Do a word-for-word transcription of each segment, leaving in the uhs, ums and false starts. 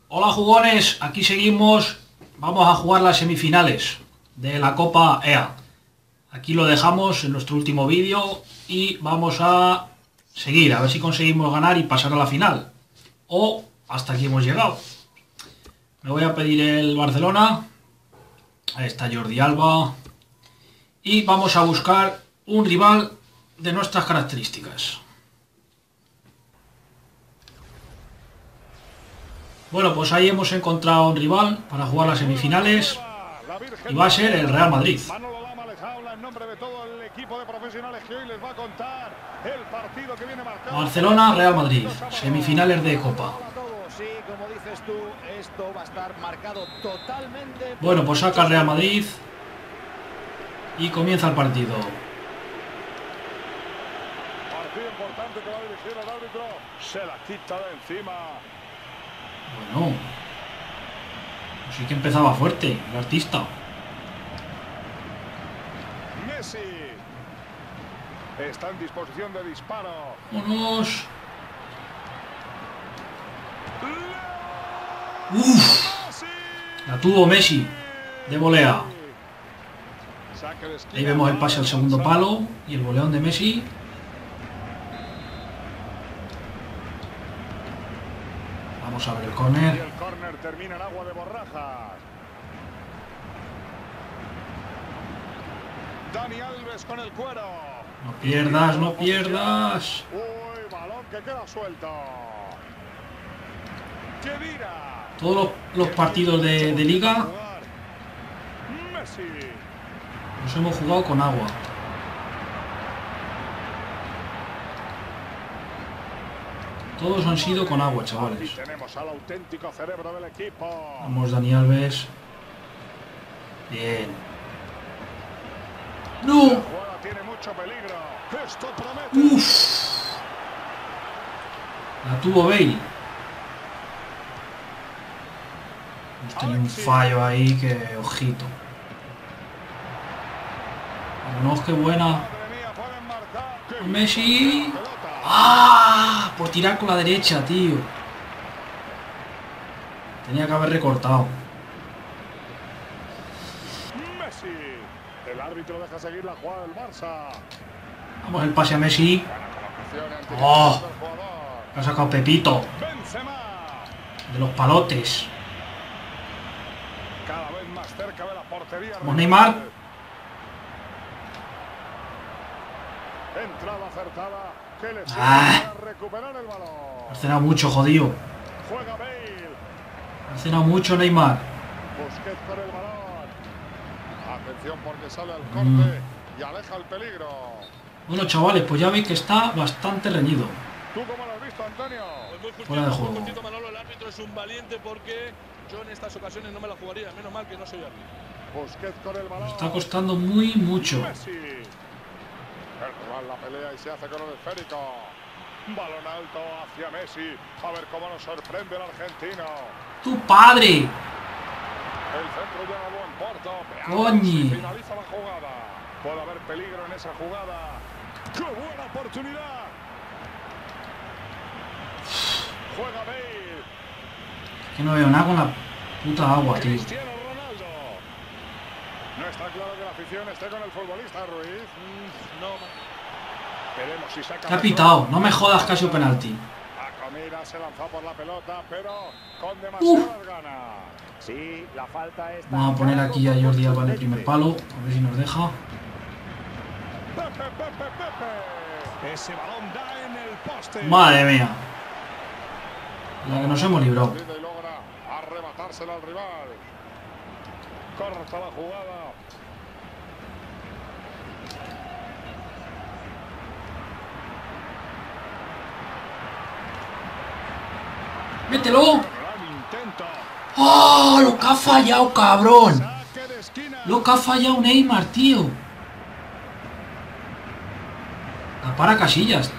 Hola jugones, aquí seguimos, vamos a jugar las semifinales de la Copa E A. Aquí lo dejamos en nuestro último vídeo y vamos a seguir, a ver si conseguimos ganar y pasar a la final. O hasta aquí hemos llegado. Me voy a pedir el Barcelona, ahí está Jordi Alba, y vamos a buscar un rival de nuestras características. Bueno, pues ahí hemos encontrado un rival para jugar las semifinales y va a ser el Real Madrid. Barcelona, Real Madrid, semifinales de Copa. Bueno, pues saca el Real Madrid y comienza el partido. Partido importante que va a dirigir el árbitro. Se la quita de encima. Bueno, pues sí que empezaba fuerte el artista. Messi está en disposición de disparo. Vámonos. Uff, la tuvo Messi de volea. Ahí vemos el pase al segundo palo y el voleón de Messi. Vamos a ver el córner. Y el córner termina en agua de borrajas. Dani Alves con el cuero. No pierdas, no pierdas. Uy, balón que queda suelto. Kedira. Todos los, los partidos de, de liga Messi. los hemos jugado con agua. Todos han sido con agua, chavales. Tenemos al auténtico cerebro del equipo. Vamos, Dani Alves. Bien. ¡No! La jugada tiene mucho peligro. Esto promete. ¡Uf! La tuvo Bale. Hemos tenido un fallo ahí que, ojito. Vámonos, qué buena. Madre mía, pueden marcar. ¡Qué Messi. pelota! ¡Ah! Por tirar con la derecha, tío. Tenía que haber recortado. Messi. El árbitro deja seguir la jugada del Barça. Vamos, el pase a Messi. Buena colocación ante Oh. el jugador. Ha sacado Pepito. Benzema. De los palotes. Cada vez más cerca de la portería. Vamos, Neymar. Entrada acertada. Que le sirve Ah. para recuperar el balón. Ha cenado mucho, jodido. Juega Bale. Ha cenado mucho Neymar. Busquets con el balón. Atención porque sale al corte Mm. y aleja el peligro. Bueno, chavales, pues ya veis que está bastante reñido. ¿Tú cómo lo has visto, Antonio? Pues muy justito, Fuera de muy juego. justito, Manolo. El árbitro es un valiente porque yo en estas ocasiones no me la jugaría. Menos mal que no soy árbitro. Busquets con el balón. Nos está costando muy mucho. Messi. El rival la pelea y se hace con el esférico. Balón alto hacia Messi. A ver cómo nos sorprende el argentino. ¡Tu padre! El centro llega a buen puerto. Veamos Coñi. si finaliza la jugada. Puede haber peligro en esa jugada. ¡Qué buena oportunidad! Juega Bale. Que no veo nada con la puta agua, tío. Cristiano Ronaldo. No está claro que la afición esté con el futbolista, Ruiz. Mm, no, Veremos si saca. Te ha pitado. No me jodas, casi un penalti. A Comira se lanzó por la pelota, pero con demasiadas ganas. Sí, la falta está. Vamos a poner aquí a Jordi Alba en el primer palo. A ver si nos deja. Pepe, Pepe, Pepe. Ese balón da en el poste. Madre mía. La que nos hemos librado. Y logra arrebatársela al rival. Corta la jugada. ¡Mételo! Gran intento. ¡Oh! ¡Lo que ha fallado, cabrón! Saque de esquina. Lo que ha fallado Neymar, tío. La para Casillas.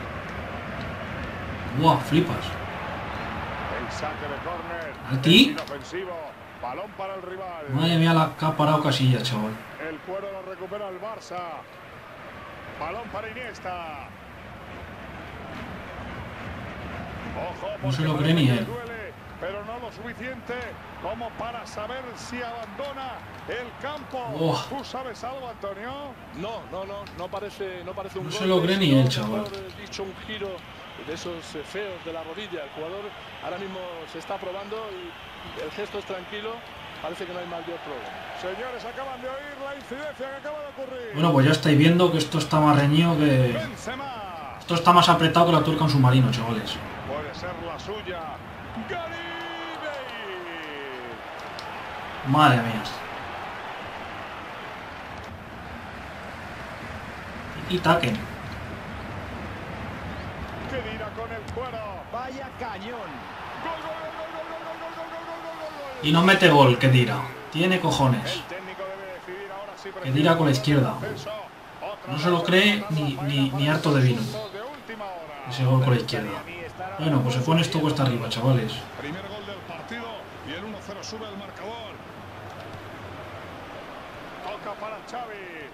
Buah, flipas. El saque de córner. ¿A ti? Inofensivo. Balón para el rival. Madre mía, la que ha parado Casillas, chaval. El cuero lo recupera el Barça. Balón para Iniesta. Ojo, No se porque lo cree ni parece que él. duele pero no lo suficiente como para saber si abandona el campo. Oh. ¿Tú sabes algo, Antonio? No, no, no, no parece, no parece un No gol. se lo cree ni él, chaval. Mejor, eh, dicho, un giro de esos eh, feos de la rodilla. El jugador ahora mismo se está probando y el gesto es tranquilo. Parece que no hay mayor problema. Señores, acaban de oír la incidencia que acaba de ocurrir. Bueno, pues ya estáis viendo que esto está más reñido que... Benzema. Esto está más apretado que la tuerca en submarino, chavales. Puede ser la suya. Gareth Bale. Madre mía. Y taquen. ¿Qué dirá con el cuero? Vaya cañón. Gol, gol, gol, gol, gol, gol, gol, gol, gol, gol, gol, gol. Y no mete gol, que dirá. Tiene cojones. El técnico debe decidir ahora si Que dirá con la izquierda. No se lo cree ni, ni, ni harto de vino. Ese gol con la izquierda. Bueno, pues se pone esto cuesta arriba, chavales. Primer gol del partido y el uno cero sube el marcador. Toca para Xavi.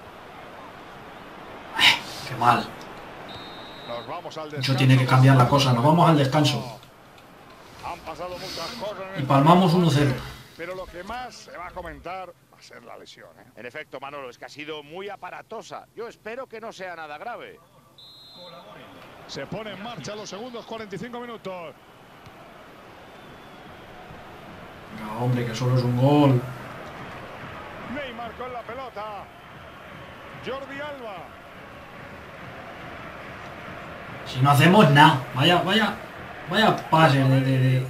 Qué mal. Nos vamos al Mucho descanso. tiene que cambiar la cosa. Nos vamos al descanso. Han pasado muchas cosas en Y el palmamos partido, uno cero. Pero lo que más se va a comentar va a ser la lesión, ¿eh? En efecto, Manolo, es que ha sido muy aparatosa. Yo espero que no sea nada grave. Se pone en marcha los segundos cuarenta y cinco minutos. No, hombre, que solo es un gol. Neymar con la pelota. Jordi Alba. Si no hacemos nada. Vaya, vaya, vaya pase de... de, de...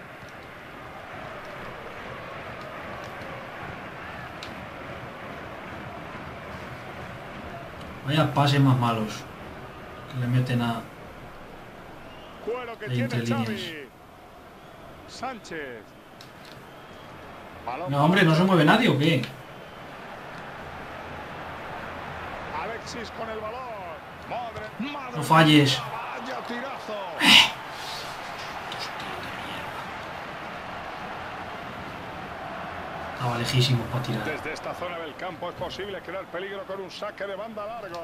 Vaya pases más malos. Que le meten a... Cuero que De tiene entre Xavi. líneas. Sánchez. Balón No, hombre, ¿no se mueve nadie o qué? Alexis con el balón. Madre, madre. No falles. Vaya tirazo. Estaba lejísimo para tirar. Desde esta zona del campo es posible crear peligro con un saque de banda largo.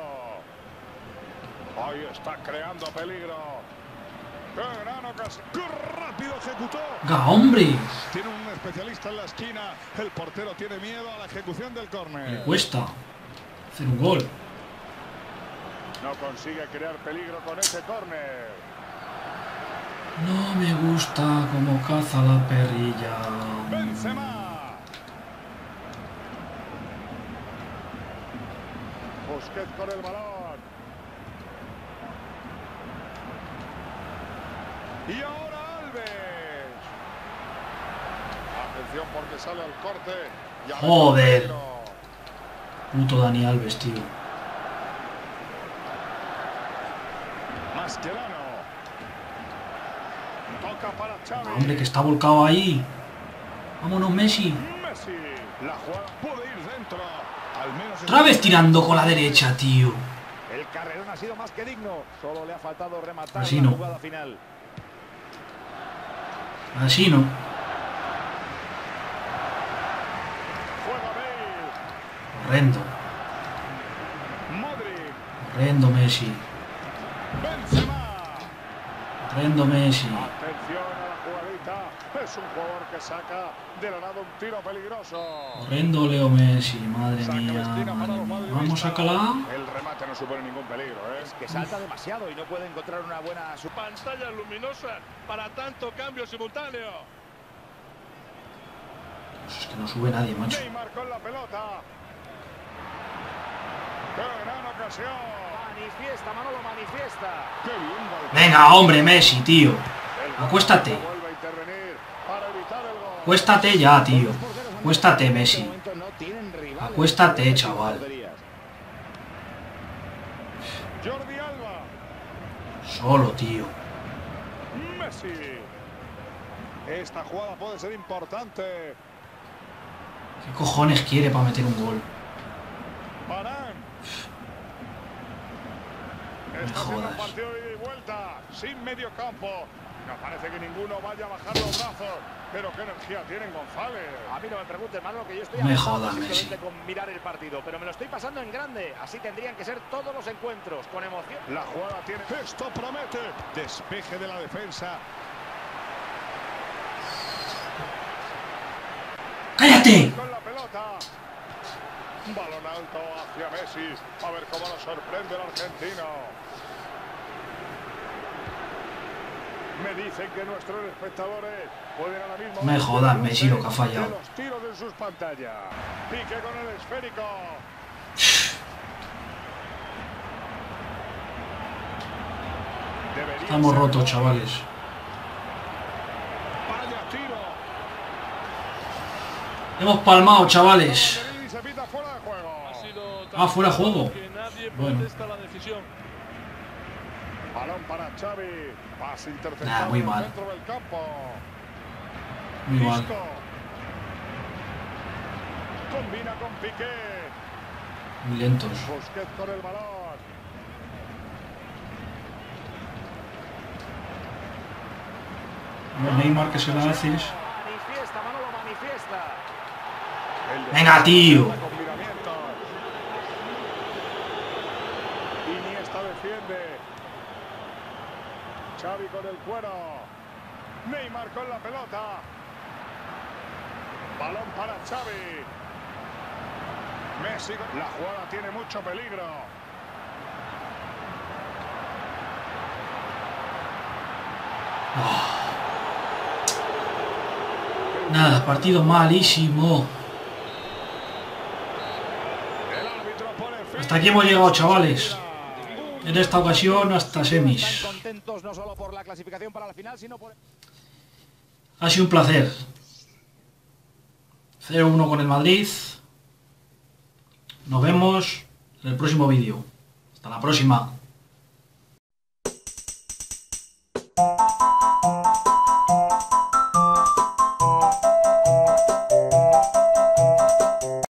Ahí está creando peligro. ¡Qué gran ocasión! ¡Qué rápido ejecutó! ¡Ga, hombre! Tiene un especialista en la esquina. El portero tiene miedo a la ejecución del Le córner. cuesta hacer un gol. No consigue crear peligro con ese córner. No me gusta cómo caza la perrilla. Benzema. Busquets con el balón. Y ahora Alves. Atención porque sale al corte. Y ahora Joder. peligro. Puto Dani Alves, tío. Mascherano. Toca para Xavi. Ah, hombre, que está volcado ahí. Vámonos, Messi. Messi. La jugada puede ir dentro. Al menos Otra vez tirando con la derecha, tío. El carrerón ha sido más que digno. Solo le ha faltado rematar Así la no. jugada final. Así no. Juega Bale. Horrendo. Modric. Horrendo, Messi. Benzema. Horrendo, Messi. Atención a la jugadita. Es un jugador que saca de la nada un tiro peligroso. Horrendo, Leo Messi. Madre Saca mía. la esquina para Madre los mía. madridistas. Vamos a calar. El remate no supone ningún peligro, ¿eh? Es que salta demasiado y no puede encontrar una buena... su- Pantalla luminosa para tanto cambio simultáneo. Pues es que no sube nadie, macho. Neymar con la pelota. ¡Qué gran ocasión! Manifiesta, Manolo, manifiesta. ¡Qué bien golpeado! Venga, hombre, Messi, tío. El Acuéstate. guardameta vuelve a intervenir para evitar el gol. Acuéstate ya, tío. Los porteros han Acuéstate, demostrado que en Messi. este momento no tienen rivales. Acuéstate, chaval. Porterías. Jordi Alba. Solo, tío. Messi. Esta jugada puede ser importante. ¿Qué cojones quiere para meter un gol? Varane. Me Está haciendo un jodas. partido de ida y vuelta, sin medio campo. No parece que ninguno vaya a bajar los brazos. Pero qué energía tienen González. A mí no me preguntes, Manolo, que yo estoy Me agotado jodas, simplemente Messi. con mirar el partido, pero me lo estoy pasando en grande. Así tendrían que ser todos los encuentros, con emoción. La jugada tiene... Esto promete. Despeje de la defensa. Balón alto hacia Messi. A ver cómo nos sorprende el argentino. Me dicen que nuestros espectadores pueden ahora mismo... Me jodas, Messi, lo que ha fallado. Los tiros en sus pantallas. Pique con el esférico. Debería Estamos ser rotos, gol. chavales. Vaya tiro. Hemos palmado, chavales. Y se pita fuera de juego. Ha sido tan Ah, fuera de juego. que nadie Bueno. protesta la decisión. Balón para Xavi. Pase interceptado Nah, muy en el mal. centro del campo. Muy mal. Isco. Combina con Piqué. Muy lentos. Busquets con el balón. Neymar, que se la haces. Manifiesta, Manolo, manifiesta. El Venga, tío. combinamiento. Iniesta defiende. Xavi con el cuero. Neymar con la pelota. Balón para Xavi. Messi. La jugada tiene mucho peligro. Nada, partido malísimo. El árbitro pone fin. Hasta aquí hemos llegado, chavales. En esta ocasión hasta semis. Están contentos no solo por la clasificación para la final, sino por... Ha sido un placer. cero uno con el Madrid. Nos vemos en el próximo vídeo. Hasta la próxima.